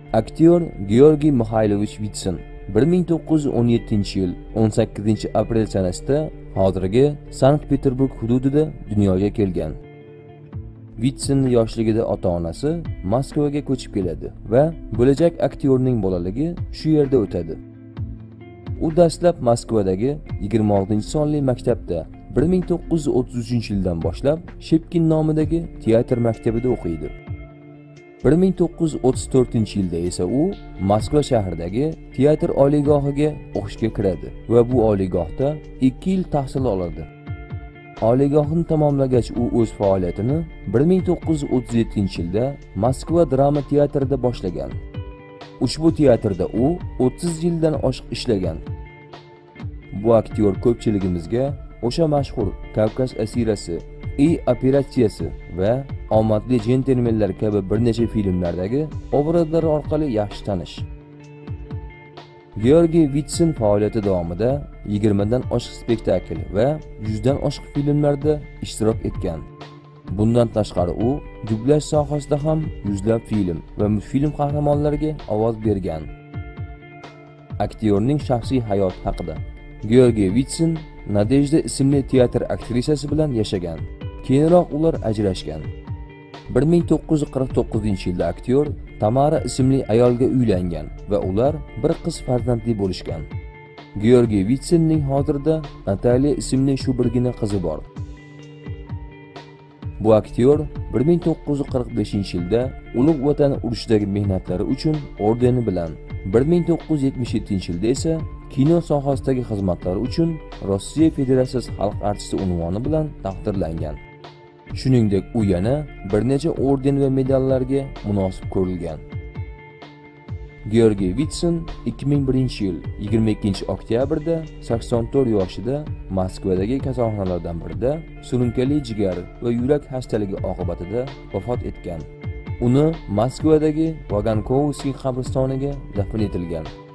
Aktyor Georgiy Mixaylovich Vitsin 1917-yil 18-aprel sanasida hozirgi Sankt-Peterburg hududida dunyoga kelgan. Vitsin yoshligida ota-onasi Moskvaga ko'chib keladi va bo'lajak aktyorning bolaligi shu yerda o'tadi. U dastlab Moskvadagi 26-sonli maktabda 1933-yildan boshlab Shepkin nomidagi teatr maktabida o'qiydi. 1934-yilda esa u Moskva shahridagi teatr oliygohiga o'qishga kiradi va bu oliygohda 2 yil tahsil oladi. Oliygohni tamomlagach u o'z faoliyatini 1937-yilda Moskva drama teatrida boshlagan. Ushbu teatrda u 30 yildan oshiq ishlagan. Bu aktyor ko'pchiligimizga o'sha mashhur Kavkaz asirasi, operatsiyasi va Omadli jentelmenlar kabi bir necha filmlardagi obrazlari orqali yaxshi tanish. Georgiy Vitsin faoliyati davomida 20 dan oshiq spektakl va 100 dan oshiq filmlarda ishtirok etgan. Bundan tashqari u dublyaj sohasida ham yuzlab film va multfilm qahramonlariga ovoz bergan. Aktyorning shaxsiy hayoti haqida. Georgiy Vitsin Nadejda ismli teatr aktrisasi bilan yashagan. Keyinroq ular ajrashgan. 1949-yilda aktyor Tamara ismli ayolga uylangan va ular bir qiz farzandli bo'lishgan. Georgiy Vitsinning hozirda Natalya ismli shu birgina qizi bor. Bu aktyor 1945-yilda Ulug' Vatan urushidagi mehnatlari uchun ordeni bilan, 1977-yilda esa kino sohasidagi xizmatlari uchun Rossiya Federatsiyasi xalq artisti unvoni bilan taqdirlangan. Shuningdek, u yana bir necha orden va medallarga munosib ko'rilgan. Georgiy Vitsin 2001-yil 22-oktyabrda 84 yoshida Moskvadagi kasalxonalardan birida surunkali jigar va yurak xastaligi oqibatida vafot etgan. Uni Moskvadagi Vagankovskiy qabristoniga dafn etilgan.